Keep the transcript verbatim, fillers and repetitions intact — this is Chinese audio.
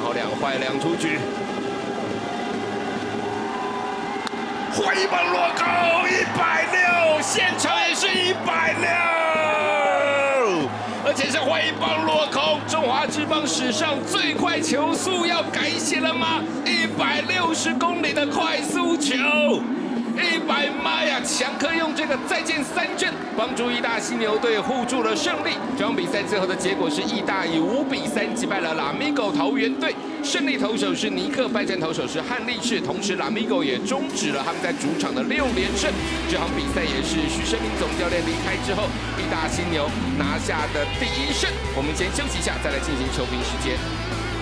好两坏两出局。 挥棒落空，一百六，现场也是一百六，而且是挥棒落空，中华职棒史上最快球速要改写了吗？一百六十公里的快速球，一百妈呀！强科用这个再见三振，帮助义大犀牛队护住了胜利。这场比赛最后的结果是义大以五比三击败了拉米狗桃园队。 胜利投手是尼克，败战投手是汉力士，同时拉米狗也终止了他们在主场的六连胜。这场比赛也是徐生明总教练离开之后，义大犀牛拿下的第一胜。我们先休息一下，再来进行球评时间。